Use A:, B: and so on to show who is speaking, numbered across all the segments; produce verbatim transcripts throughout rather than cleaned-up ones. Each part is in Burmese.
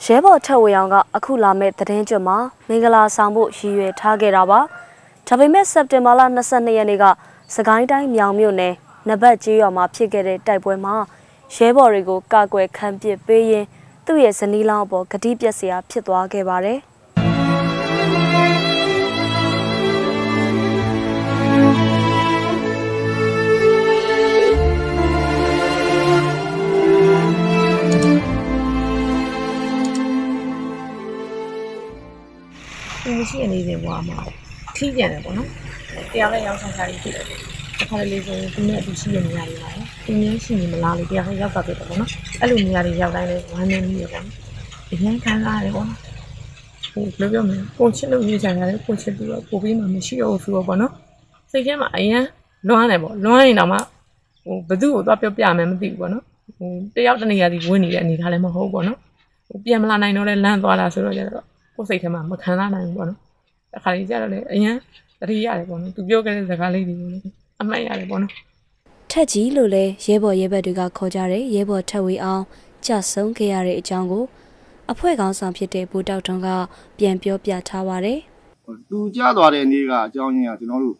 A: ရဲဘော်ထက်ဝေအောင်ကအခုလာမဲ့သတင်းကြွမှာမင်္ဂလာဆောင်ဖို့ရည်ရွယ်ထားခဲ့တာပါဒါပေမဲ့စက်တင်ဘာလ၂၂ရက်နေ့ကစကိုင်းတိုင်းမြောင်မြို့နယ်နဘတ်ကျေးရွာမှာဖြစ်ခဲ့တဲ့တိုက်ပွဲမှာရဲဘော်တွေကိုကာကွယ်ခံပစ်ပေးရင်းသူ့ရဲ့ဇနီးလောင်းအပေါ်ဂတိပြက်စရာဖြစ်သွားခဲ့ပါတယ်
B: မရှိအနေနဲ့ဘွားမှာထိကြတယ်ပေါ့နော်တရားလည်းရောက်ဆောင်စားပြီးဖြစ်တယ်အခါလေးဆိုရင်ဒီနေ့အတူရှိရနေရတယ်ပါအင်းရင်းရှိနေမလားလို့တရားလည်းရောက်တာဖြစ်တယ်ပေါ့နော်အဲ့လိုနေရာတွေရောက်တိုင်းလည်းဝမ်းနေနေပေါ့နော်အရင်ခံစားရတယ်ပေါ့နော်ဟိုဘယ်လိုပြောမလဲပုံချစ်လို့နေကြရတယ်ပုံချစ်ပြီးတော့ပို့ပြီးမှမရှိတော့ဘူးဆိုတော့ပေါ့နော်စိတ်ထဲမှာအရင်လွမ်းတယ်ပေါ့လွမ်းရင်တော့မှဟိုဘသူ့ကိုသွားပြောပြမယ်မသိဘူးပေါ့နော်ဟိုတယောက်တနေရာစီဝင်နေတဲ့အနေထားလည်းမဟုတ်ပေါ့နော်ဟိုပြန်မလာနိုင်တော့လဲလန့်သွားတာဆိုတော့ကျတော့ကိုယ်စိတ်ထဲမှာမခံစားနိုင်ဘူးပေါ့နော်အခါလေးကျတော့လေအရင်တတိရတယ်ပေါ့နော်သူပြောခဲ့တဲ့စကားလေးတွေကိုလည်းအမှတ်ရတယ်ပေါ့နော်
A: ထက်ကြီးလို့လဲရဲဘော်ရဲဘက်တွေကခေါ်ကြတယ်ရဲဘော်ထက်ဝေအောင်ကြဆုံးခဲ့ရတဲ့အကြောင်းကိုအဖွဲ့ခေါင်းဆောင်ဖြစ်တဲ့ဘူတောက်ထွန်းကပြန်ပြောပြထားပါတယ်
C: သူကြသွားတဲ့နေ့ကအကြောင်းရင်းကကျွန်တော်တို့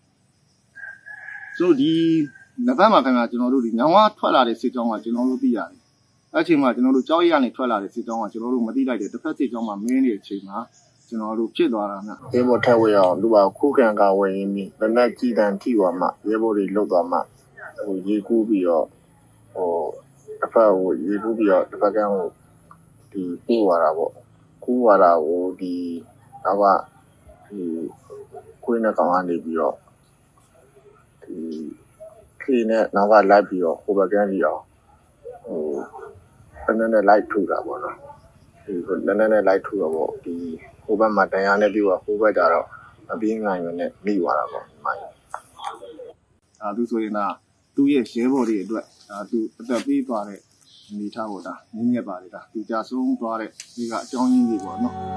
C: ဆိုဒီနဘတ်မှာခင်ဗျာကျွန်တော်တို့ဒီညောင်ဝါထွက်လာတဲ့စစ်ကြောင်းကကျွန်တော်တို့သိရတယ်အဲ့အချိန်မှာကျွန်တော်တို့ကြောက်ရည်ကနေထွက်လာတဲ့စစ်ကြောင်းကကျွန်တော်တို့မသိလိုက်တဲ့တစ်ဖက်စစ်ကြောင်းမှာမင်းနေတဲ့အချိန်မှာကျွန်တော်တို့ဖြစ်သွားတာဗျ
D: ရဲဘော်ထက်ဝေအောင်သူကခုခံကာဝယ်ရင်းပြီးဗနက်ကြည်တန်ထိသွားမှရဲဘော်တွေလှုပ်သွားမှဟိုရေကူးပြီးတော့ဟိုတစ်ဖက်ဟိုရေကူးပြီးတော့တစ်ဖက်ကဟိုဒီပြေးသွားတာပေါ့ကူးသွားတာဟိုဒီတော့ကဒီခွေးနဲ့ကောင်ကနေပြီးတော့ဒီခေနဲ့နောက်ကလိုက်ပြီးတော့ဟိုဘက်ကန်းကြီးအောင်ဟိုတနည်းနဲ့လိုက်ထူတာပေါ့နော်ဒီတနည်းနဲ့လိုက်ထူတော့ပေါ့ဒီဟိုဘက်မှာတရားနဲ့ပြီးတော့ဟိုဘက်ကြတော့အပြင်းနိုင်ရနဲ့မိသွားတာပေါ့မိုင်း
C: အာသူဆိုရင်ကသူ့ရဲ့ရဲဘော်တွေအတွက်ဒါသူအသက်ပေးသွားတဲ့အနေထားပေါ့ဒါနင်းမြက်ပါလေဒါသူကြဆုံးသွားတဲ့ဒီကအကြောင်းရင်းတွေပေါ့နော်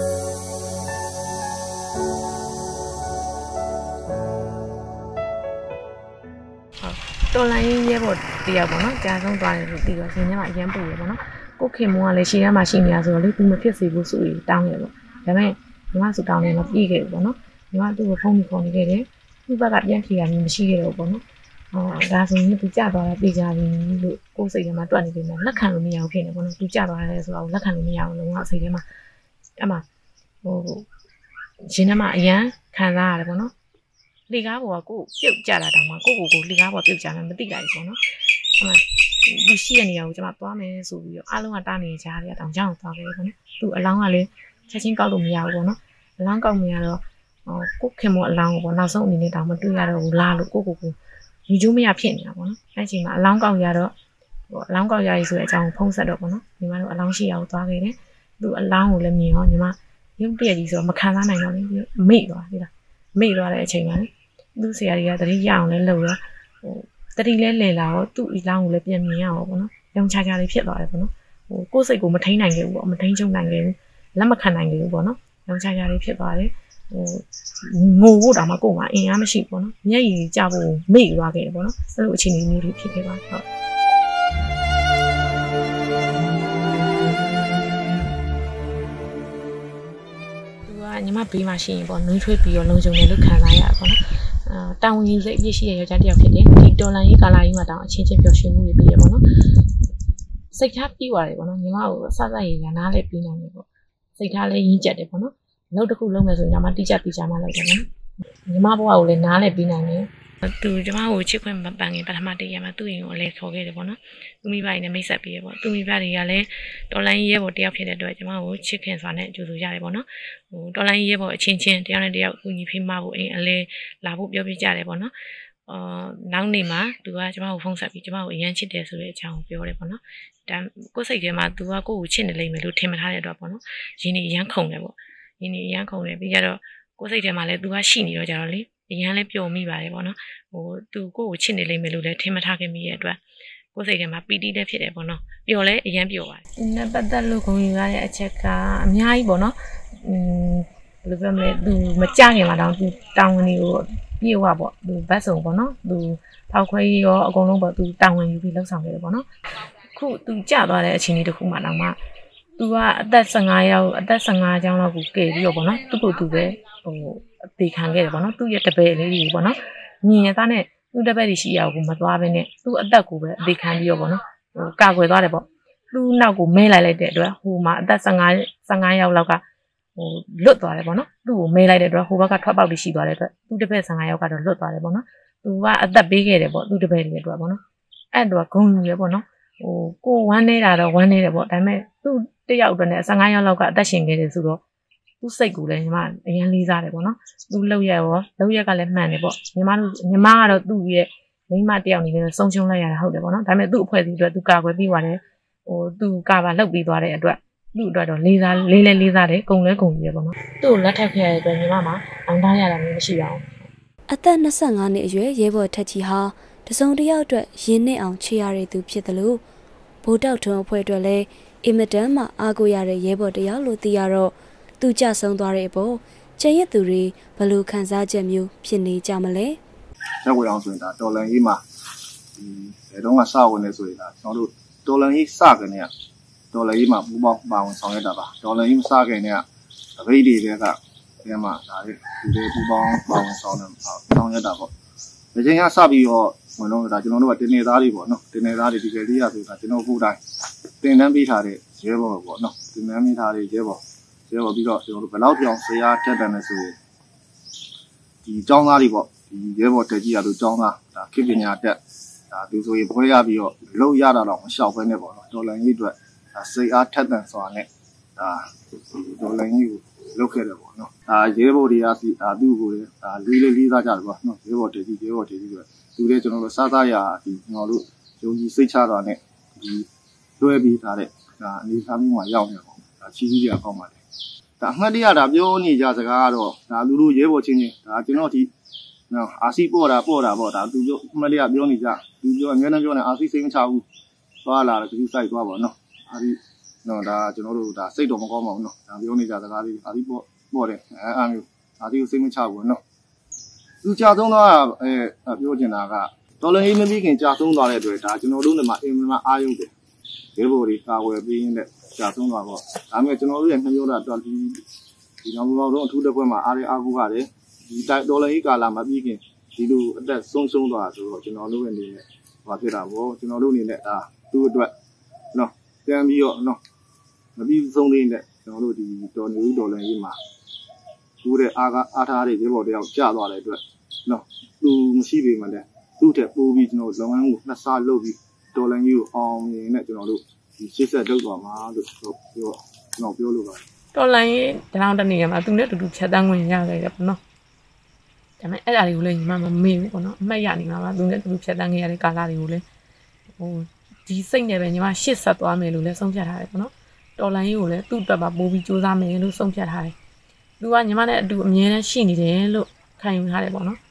B: တော်လိုင်းရဲဘော်တရားပေါ့နော်ကြာဆုံးသွားတယ်လို့သိတော့ရှင်ထဲမှာအရင်ပူရပေါ့နော်ကိုခင်မောကလည်းရှေ့ထဲမှာရှိနေရဆိုတော့လေသူမဖြစ်စေဘူးဆိုပြီးတောင်းရပေါ့ဒါပေမဲ့ညီမစုတောင်းနေတော့ပြီးခဲ့ပြီပေါ့နော်ညီမသူ့ကိုဖုန်းပြီးခေါ်နေခဲ့တယ်သူ့ဘက်ကပြန်ဖြေရမျိုးမရှိခဲ့တော့ပေါ့နော်ဟောဒါဆိုရင်သူကြသွားတာပြေးကြပြီလို့ကိုယ်စိတ်ထဲမှာတွက်နေပြီမှာလက်ခံလို့မရဘူးဖြစ်နေပေါ့နော်သူကြသွားတယ်ဆိုတော့လက်ခံလို့မရဘူးလုံးဝစိတ်ထဲမှာအဲ့မှာဟိုရှင်ထဲမှာအရန်ခံစားရတယ်ပေါ့နော်လေကားပေါ်ကကိုပြုတ်ကြတာတောင်မှကိုကိုကိုလေကားပေါ်ပြုတ်ကြမှမသိလိုက်ဘူးပေါ့နော်အဲ့မှာဒီရှိရနေရကိုကျွန်မသွားမယ်ဆိုပြီးတော့အားလုံးကတားနေကြတယ်တောင်ကြောင်သွားခဲ့ပေါ့နော်သူအလောင်းကလည်းချက်ချင်းကောက်လို့မရဘူးပေါ့နော်အလောင်းကောက်မရတော့ဟိုကိုခင်မအလောင်းကိုပေါ့နောက်ဆုံးအနေနဲ့တောင်မတွေ့ရတော့ဘူးလားလို့ကိုကိုကိုယူကျိုးမရဖြစ်နေတာပေါ့နော်အဲ့ချိန်မှာအလောင်းကောက်ရတော့ဟိုအလောင်းကောက်ရရေးဆိုတဲ့အကြောင်းဖုံးဆက်တော့ပေါ့နော်ညီမတို့အလောင်းရှိရကိုသွားခဲ့တယ်သူအလောင်းကိုလည်းမြင်ရောညီမရုပ်ပြည့်ကြီးဆိုတော့မခံစားနိုင်တော့ဘူးမေ့သွားပြီလားမေ့သွားတဲ့အချိန်မှာသူ့ဆရာကြီးကတတိရအောင်လဲလှုပ်ရောဟိုတတိလဲလဲလာတော့သူ့အလောင်းကိုလည်းပြန်မြင်ရအောင်ပေါ့နော်ရောင်ချာချာလေးဖြစ်သွားတယ်ပေါ့နော်ဟိုကိုယ်စိတ်ကိုမထိန်နိုင်ခဲ့ဘူးပေါ့မထိန်ချုံနိုင်ခဲ့ဘူးလက်မခံနိုင်ခဲ့ဘူးပေါ့နော်ရောင်ချာချာလေးဖြစ်သွားတယ်ဟိုငိုဖို့တောင်မှကိုယ်မှာအင်အားမရှိဘူးပေါ့နော်မျက်ရည်ကျဖို့မေ့သွားခဲ့တယ်ပေါ့နော်အဲ့လိုအခြေအနေမျိုးတွေဖြစ်ခဲ့ပါဟုတ်သူကညီမဘေးမှာရှိရင်ပေါ့နှွေးထွေးပြီးတော့လုံခြုံတယ်လို့ခံစားရတာပေါ့နော်အာတောင်ဝင်စိတ်အပြည့်ရှိတဲ့ယောက်ျားတစ်ယောက်ဖြစ်တယ်ဒီတော်လန်ရေးကာလာကြီးမှာတောင်အချင်းချင်းပျော်ရွှင်မှုတွေပြီးရပေါ့နော်စိတ်ထားပြီးသွားတယ်ပေါ့နော်ညီမကိုအဆဆရရနားလည်းပြီးနိုင်တယ်ပေါ့စိတ်ထားလည်းရင်းကျက်တယ်ပေါ့နော်နောက်တစ်ခုလုံးမယ်ဆိုရင်ညီမတိကျတိကျမှလိုက်တယ်နော်ညီမဘဝကိုလည်းနားလည်းပြီးနိုင်တယ်သူညီမကိုချစ်ခွင့်မပန်ခင်ပထမတည့်ရမှာသူ့ရင်ကိုလည်းခေါ်ခဲ့တယ်ပေါ့နော်သူမိဘတွေနဲ့မိတ်ဆက်ပြီးရပေါ့သူမိဘတွေကလည်းတော်လိုင်းရဲဘော်တယောက်ဖြစ်တဲ့အတွက်ညီမကိုချစ်ခင်စွာနဲ့ကြိုဆိုရတယ်ပေါ့နော်ဟိုတော်လိုင်းရဲဘော်အချင်းချင်းတယောက်နဲ့တယောက်ကူညီဖေးမဖို့အင်းအလဲလာဖို့ပြောပြကြတယ်ပေါ့နော်အာနောက်နေ့မှာသူကကျမကိုဖုန်းဆက်ပြီးကျမကိုအရန်ချစ်တယ်ဆိုတဲ့အကြောင်းကိုပြောတယ်ပေါ့နော်ဒါကိုယ်စိတ်ထဲမှာသူကကိုယ့်ကိုချစ်နေလိမ့်မယ်လို့ထင်မှထားတဲ့အတွက်ပေါ့နော်ရင်းနေအရန်ခုန်တယ်ပေါ့ရင်းနေအရန်ခုန်တယ်ပြီးကြတော့ကိုယ်စိတ်ထဲမှာလည်းသူကရှိနေတော့ကြတော့လေအရန်လည်းပျော်မိပါတယ်ပေါ့နော်ဟိုသူကိုယ့်ကိုချစ်နေလိမ့်မယ်လို့လည်းထင်မှထားခဲ့မိရဲ့အတွက်ကိုယ်စိတ်ထဲမှာပီတိလည်းဖြစ်တယ်ပေါ့နော်ပျော်လည်းအရန်ပျော်ပါတယ်။နဲ့ပတ်သက်လို့ဂုဏ်ယူရတဲ့အချက်ကအများကြီးပေါ့နော်။อืมဘယ်လိုပြောမလဲသူမကြခင်မှာတော့သူတောင်းဝင်တွေကိုပြေဝပေါ့သူဘတ်စုံပေါ့နော်သူဖောက်ခွဲရောအကုန်လုံးပေါ့သူတောင်းဝင်ယူပြီးလှုပ်ဆောင်ခဲ့တယ်ပေါ့နော်။ခုသူကြသွားတဲ့အချိန်လေးတစ်ခုမှတော့မှသူကအသက်ဆယ်ငါရောက်အသက်ဆယ်ငါကျောင်းလောက်ကိုကယ်ပြီးတော့ပေါ့နော်သူ့ကိုသူပဲဟိုအသေးခံခဲ့တယ်ပေါ့နော်သူ့ရဲ့တပည့်လေးကြီးပေါ့နော်ညီရသားနဲ့သူ့တပည့်တွေရှိရကိုမသွားဘဲနဲ့သူ့အသက်ကိုပဲအသေးခံပြီးတော့ပေါ့နော်ဟိုကာကွယ်သွားတယ်ပေါ့သူ့နောက်ကိုမဲလိုက်လိုက်တဲ့အတွက်ဟိုမှာအသက်ဆယ်ငါ ဆယ်ငါရောက်လောက်ကဟိုလွတ်သွားတယ်ပေါ့နော်သူ့ကိုမဲလိုက်တဲ့အတွက်ဟိုဘက်ကထွက်ပေါက်တွေရှိသွားတဲ့အတွက်သူ့တပည့်ဆယ်ငါရောက်ကတော့လွတ်သွားတယ်ပေါ့နော်သူကအသက်ပေးခဲ့တယ်ပေါ့သူ့တပည့်တွေအတွက်ပေါ့နော်အဲ့တော့ဂုံယူရပေါ့နော်ဟိုကိုဝမ်းနေတာတော့ဝမ်းနေတယ်ပေါ့ဒါပေမဲ့သူ့တယောက်အတွက်နဲ့ဆယ်ငါရောက်လောက်ကအသက်ရှင်ခဲ့တယ်ဆိုတော့သူ့စိတ်ကိုလည်းညီမအရင်လေးစားတယ်ပေါ့နော်သူ့လောက်ရရောလောက်ရကလည်းမှန်တယ်ပေါ့ညီမတို့ညီမကတော့သူ့ရဲ့မိမတယောက်နေနဲ့ဆုံးရှုံးလိုက်ရတာဟုတ်တယ်ပေါ့နော်ဒါပေမဲ့သူ့အဖွဲ့အစည်းအတွက်သူကာကွယ်ပြီးသွားတယ်ဟိုသူကာပါလှုပ်ပြီးသွားတဲ့အတွက်သူ့အတွက်တော့လေးစားလေးလဲလေးစားတယ်ဂုံလဲဂုံကြီးပဲပေါ့နော်သူ့ကိုလက်ထပ်ခဲ့ရတဲ့အတွက်ညီမမှာအောင်ထားရတာမျိုးမရှိပါဘူး
A: အသက်၂၅နှစ်အရွယ်ရဲဘော်ထက်ကြီးဟာတစုံတစ်ယောက်အတွက်ရင်းနှီးအောင်ချေရတဲ့သူဖြစ်တယ်လို့ဗိုလ်တောက်ထွန်းအဖွဲ့အတွက်လည်းအင်မတန်မှအားကိုးရတဲ့ရဲဘော်တစ်ယောက်လို့သိရတော့သူကြဆုံးသွားတဲ့အပေါ်ကျန်ရသူတွေဘယ်လိုခံစားချက်မျိုးဖြစ်နေကြမလဲ
C: ရက်ွယ်အောင်ဆိုရင်ဒါတော်လန်ကြီးမှာဒီဘယ်တော့မှစဝင်နေဆိုရင်ဒါကျွန်တော်တို့တော်လန်ကြီးစကနေကဒေါ်လာကြီးမှာပူပေါင်းပါဝင်ဆောင်ရွက်တာပါဒေါ်လာကြီးမစခင်နဲ့တပိတ်တွေကအဲမှာဒါလေးဒီလေးပူပေါင်းပါဝင်ဆောင်တယ်ဆောင်ရွက်တာပေါ့ဒီချိန်ကစပြီးတော့ဝင်တော့ဒါကျွန်တော်တို့ကတင်နေသားတွေပေါ့နော်တင်နေသားတွေဒီကလေးရဆိုတာကျွန်တော်ကိုယ်တိုင်တင်တန်းပေးထားတဲ့ရဲဘော်ပေါ့နော်တင်တန်းပေးထားတဲ့ရဲဘော်ရဲဘော်ပြီးတော့ကျွန်တော်တို့ဘယ်လောက်ပြောင်းဆရာတက်တယ်လဲဆိုရင်ဒီចောင်းသားတွေပေါ့ဒီရဲဘော်တက်ကြီးရလို့ចောင်းသားဒါခေပညာတက်ဒါသူဆိုရင်ဘွဲရပြီးတော့လုံရတာတော့မလျှောက်ဘဲနဲ့ပေါ့နော်ဒေါ်လာကြီးအတွက်စိတ်အားထက်သန်စွာနဲ့ဒါဒေါ်လာကြီးကိုလုပ်ခဲ့တယ်ပေါ့နော်ဒါရဲဘော်တွေကစီဒါသူ့ကိုလည်းဒါလေးလေးလေးစားကြတယ်ပေါ့နော်ရဲဘော်တည်ကြီးရဲဘော်တည်ကြီးဆိုသူလည်းကျွန်တော်တို့စားစားရဒီကျွန်တော်တို့ယုံကြည်စိတ်ချတာနဲ့ဒီလွှဲပြီးထားတဲ့ဒါအနေအထားမျိုးမှာရောက်နေပေါ့ဒါချီးကြီးရကောင်းပါတယ်ဒါအမှတ်တရဒါပြောနေကြစကားကတော့ဒါလူလူရဲဘော်ချင်းချင်းဒါကျွန်တော်ဒီနော်အာစီပေါ်တာပေါ်တာပေါ့ဒါသူပြောအမှတ်တရပြောနေကြသူပြောအများနဲ့ပြောနေအာစီစိတ်မချဘူးသွားလာတယ်သူစိုက်သွားပါနော်အာဒီနော်ဒါကျွန်တော်တို့ဒါစိတ်တော်မကောင်းပါဘူးနော်ဒါပြောနေကြစကားလေးအာဒီပေါ့ပေါ့တယ်အဲအားမျိုးအာဒီကိုစိတ်မချဘူးနော်သူကြာဆုံးသွားအဲပြောချင်တာကတော်လည်းမပြီးခင်ကြာဆုံးသွားတဲ့အတွက်ဒါကျွန်တော်တို့နဲ့မှအင်မန်အားရုံတယ်ရဲဘော်တွေကာဝယ်ပြီးရင်လည်းကြာဆုံးသွားပေါ့ဒါပေမဲ့ကျွန်တော်တို့ရဲ့နှမျိုးတာတော်ဒီဒီနောက်ဘက်တော့အထူးတစ်ပွဲမှာအားရအားကိုးရတယ်ဒီတော်လည်းကာလာမပြီးခင်ဒီလိုအသက်ဆုံးရှုံးသွားဆိုတော့ကျွန်တော်တို့ရဲ့အနေနဲ့ဘာဖြစ်တာပေါ့ကျွန်တော်တို့အနေနဲ့ဒါသူ့အတွက်နော်ပြန်ပြီးတော့နော်မပြီးဆုံးသေးတဲ့ကျွန်တော်တို့ဒီတော်နေဦးတော်လည်းကြီးမှာသူ့ရဲ့အားကအားထားတဲ့ရေပေါ်တယောက်ကျသွားတဲ့အတွက်နော်သူမရှိပေမဲ့လည်းသူ့ထက်ပိုပြီးကျွန်တော်လုပ်ငန်းကိုနှစ်ဆလုပ်ပြီးတော်လည်းကြီးကိုအောင်မြင်နဲ့ကျွန်တော်တို့ဒီရှေ့ဆက်လုပ်သွားမှာလို့ပြောကျွန်တော်ပြောလို့ပါတယ်
B: တော်လည်းကြီးတလောင်းတနေရမှာသူနဲ့တူတူဖြတ်တန်းဝင်ရခဲ့တယ်ပေါ့နော်ဒါပေမဲ့အဲ့ဒါတွေကိုလည်းညီမမမေ့ဘူးပေါ့နော်အမှတ်ရနေမှာပါသူနဲ့တူတူဖြတ်တန်းခဲ့ရတဲ့ကာလတွေကိုလည်းဟိုဒီစိတ်နဲ့ပဲညီမရှေ့ဆက်သွားမယ်လို့လည်းဆုံးဖြတ်ထားတယ်ပေါ့နော်တော်လိုင်းကြီးကိုလည်းသူ့အတွက်ပါပိုးပြီးစူးစမ်းမယ်လို့ဆုံးဖြတ်ထားတယ်သူကညီမနဲ့အတူအမြဲတမ်းရှိနေတယ်လို့ခံယူထားတယ်ပေါ့နော်